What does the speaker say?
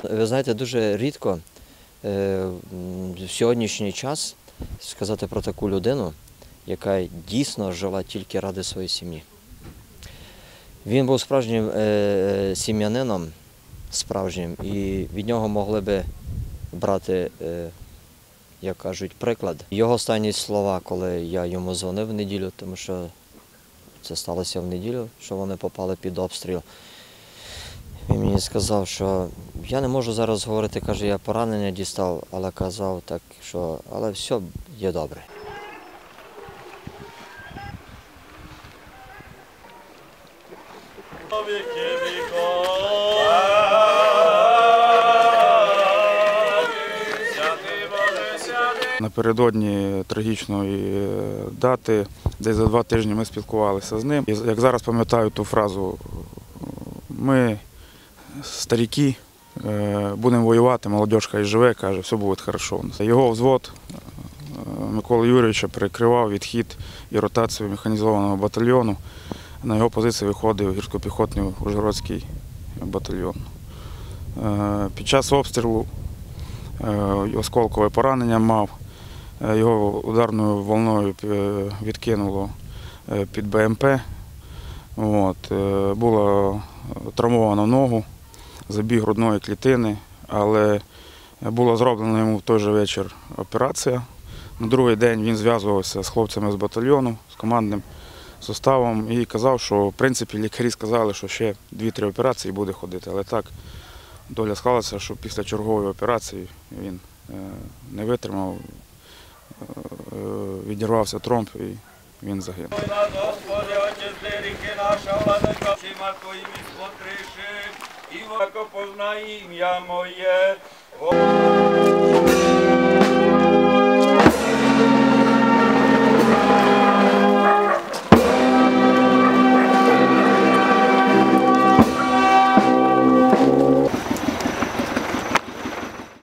Ви знаєте, дуже рідко в сьогоднішній час сказати про таку людину, яка дійсно жила тільки ради своєї сім'ї. Він був справжнім сім'янином, справжнім, і від нього могли би брати, як кажуть, приклад. Його останні слова, коли я йому дзвонив в неділю, тому що це сталося в неділю, що вони попали під обстріл. Він мені сказав, що я не можу зараз говорити, каже, я поранення дістав, але казав так, що але все є добре. Напередодні трагічної дати, десь за 2 тижні ми спілкувалися з ним. І, як зараз пам'ятаю ту фразу, ми старіки, будемо воювати, молодь хай живе, каже, все буде добре. Його взвод Миколи Юрійовича перекривав відхід і ротацію механізованого батальйону. На його позиції виходив гірсько-піхотний Ужгородський батальйон. Під час обстрілу осколкове поранення мав, його ударною волною відкинуло під БМП. Було травмовано ногу, забіг грудної клітини, але була зроблена йому в той же вечір операція. На другий день він зв'язувався з хлопцями з батальйону, з командним составом і казав, що в принципі лікарі сказали, що ще 2-3 операції буде ходити. Але так доля склалася, що після чергової операції він не витримав, відірвався тромб і він загинув. І познай ім'я моє.